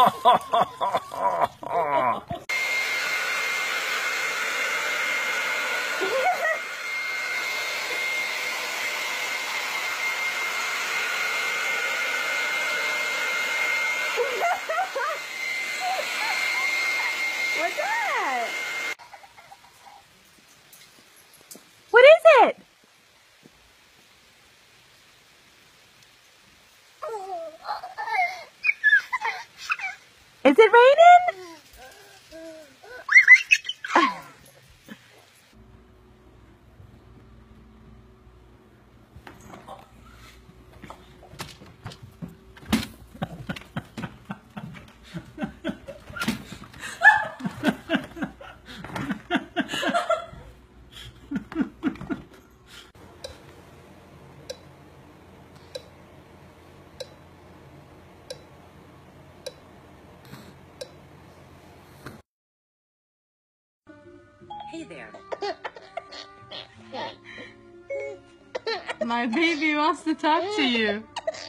What's that? What is it? Is it raining? Hey there. My baby wants to talk to you.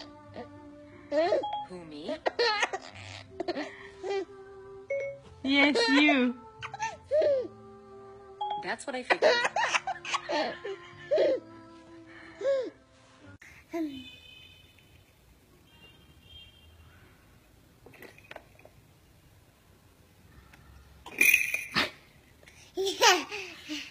Who, me? Yes, you. That's what I figured. Yeah.